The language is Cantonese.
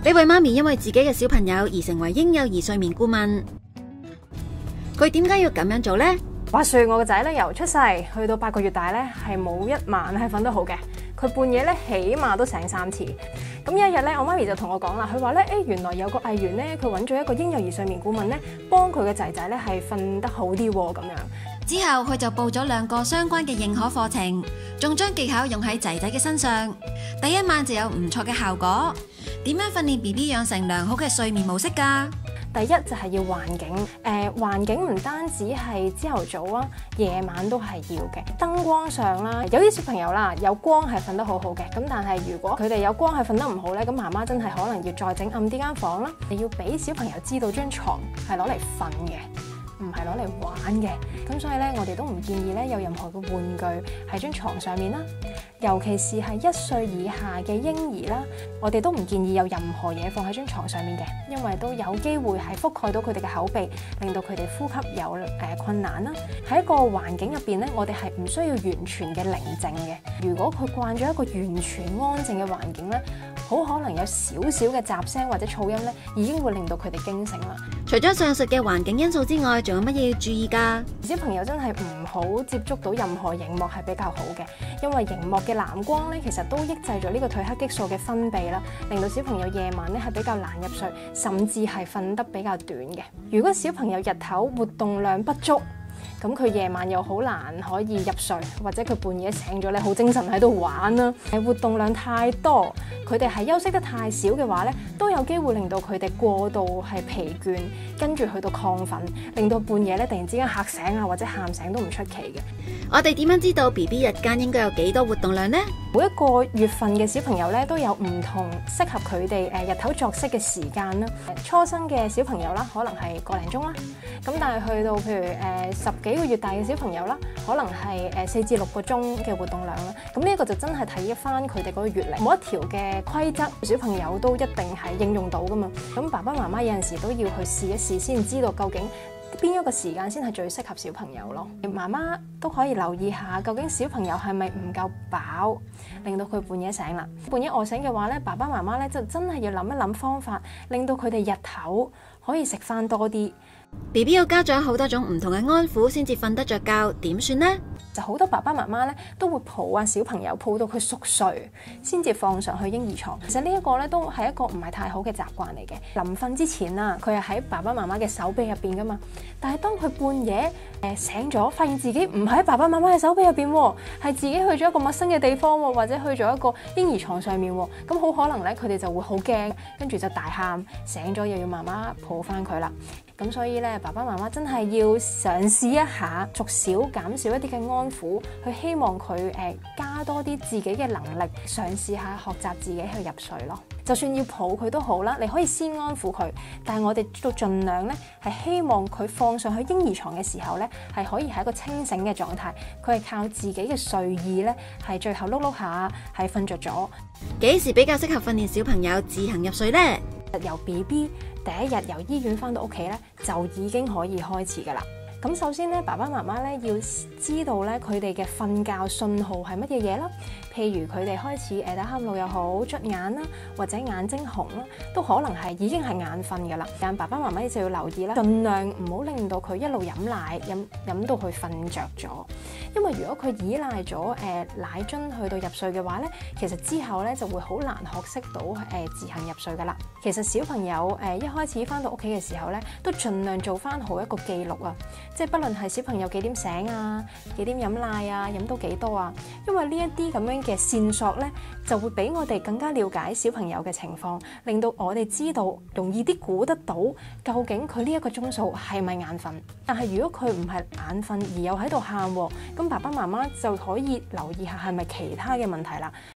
呢位媽咪因為自己嘅小朋友而成為嬰幼兒睡眠顧問。佢點解要咁樣做呢？ 話說我個仔咧由出世去到8個月大咧，係冇一晚係瞓得好嘅。佢半夜咧起碼都醒3次。咁有一日咧，我媽咪就同我講啦，佢話咧，原來有個藝員咧，佢揾咗一個嬰幼兒睡眠顧問咧，幫佢嘅仔仔咧係瞓得好啲咁樣。 之後佢就報咗2個相關嘅認可課程，仲將技巧用喺仔仔嘅身上。第一晚就有唔錯嘅效果。點樣訓練 BB 養成良好嘅睡眠模式㗎？ 第一就係要環境，環境唔單止係朝頭早啊，夜晚都係要嘅。燈光上啦，有啲小朋友啦有光係瞓得好好嘅，咁但係如果佢哋有光係瞓得唔好咧，咁媽媽真係可能要再整暗啲間房啦。你要俾小朋友知道張床係攞嚟瞓嘅，唔係攞嚟玩嘅。咁所以咧，我哋都唔建議咧有任何嘅玩具喺張床上面啦。尤其是係1歲以下嘅嬰兒啦，我哋都唔建議有任何嘢放喺張床上面嘅，因為都有機會係覆蓋到佢哋嘅口鼻，令到佢哋呼吸有困難啦。喺一個環境入邊咧，我哋係唔需要完全嘅寧靜嘅。如果佢慣咗一個完全安靜嘅環境咧，好可能有少少嘅雜聲或者噪音咧，已經會令到佢哋驚醒啦。 除咗上述嘅環境因素之外，仲有乜嘢要注意㗎？ 小朋友真係唔好接觸到任何熒幕係比較好嘅，因為熒幕嘅藍光咧，其實都抑制咗呢個褪黑激素嘅分泌啦，令到小朋友夜晚咧係比較難入睡，甚至係瞓得比較短嘅。如果小朋友日頭活動量不足，咁佢夜晚又好難可以入睡，或者佢半夜醒咗咧好精神喺度玩啦。活動量太多，佢哋係休息得太少嘅話咧，都有機會令到佢哋過度係疲倦，跟住去到亢奮，令到半夜咧突然之間嚇醒啊，或者喊醒都唔出奇嘅。 我哋點樣知道 BB 日間應該有幾多活動量呢？ 每一個月份嘅小朋友咧都有唔同適合佢哋日頭作息嘅時間啦。初生嘅小朋友啦，可能係個零鐘啦。咁但係去到譬如10幾個月大嘅小朋友啦，可能係4至6個鐘嘅活動量啦。咁呢一個就真係睇翻佢哋嗰個月齡，每一條嘅規則，小朋友都一定係應用到噶嘛。咁爸爸媽媽有陣時都要去試一試，先知道究竟邊一個時間先係最適合小朋友咯。媽媽都可以留意下，究竟小朋友係咪唔夠飽，令到佢半夜醒啦。半夜餓醒嘅話咧，爸爸媽媽咧就真係要諗一諗方法，令到佢哋日頭可以食翻多啲。 BB 要家長好多種唔同嘅安撫先至瞓得着覺，點算呢？ 就好多爸爸媽媽咧都會抱啊小朋友，抱到佢熟睡先至放上去嬰兒床。其實呢一個咧都係一個唔係太好嘅習慣嚟嘅。臨瞓之前啊，佢係喺爸爸媽媽嘅手臂入邊噶嘛。但係當佢半夜醒咗，發現自己唔喺爸爸媽媽嘅手臂入邊，係自己去咗一個陌生嘅地方，或者去咗一個嬰兒床上面，咁好可能咧佢哋就會好驚，跟住就大喊，醒咗又要媽媽抱翻佢啦。咁所以咧，爸爸媽媽真係要嘗試一下，逐少減少一啲嘅安撫，去希望佢加多啲自己嘅能力，嘗試下學習自己去入睡咯。就算要抱佢都好啦，你可以先安撫佢，但係我哋都盡量咧係希望佢放上去嬰兒床嘅時候咧，係可以係一個清醒嘅狀態，佢係靠自己嘅睡意咧，係最後碌碌下係瞓着咗。 幾時比較適合訓練小朋友自行入睡呢？ 由 BB 第一日由醫院翻到屋企咧，就已經可以開始噶啦。咁首先咧，爸爸媽媽咧要知道咧佢哋嘅瞓覺信號係乜嘢嘢啦。譬如佢哋開始打喊路又好，捽眼啦，或者眼睛紅啦，都可能係已經係眼瞓噶啦。但爸爸媽媽就要留意啦，盡量唔好令到佢一路飲奶飲到佢瞓着咗。因為如果佢依賴咗奶樽去到入睡嘅話咧，其實之後咧就會好難學識到自行入睡噶啦。其實小朋友一開始翻到屋企嘅時候咧，都盡量做翻好一個記錄啊，即係不論係小朋友幾點醒啊，幾點飲奶啊，飲到幾多啊，因為呢一啲咁樣嘅線索咧，就會俾我哋更加了解小朋友嘅情況，令到我哋知道容易啲估得到究竟佢呢一個鐘數係咪眼瞓。但係如果佢唔係眼瞓而又喺度喊，咁爸爸媽媽就可以留意下係咪其他嘅問題啦。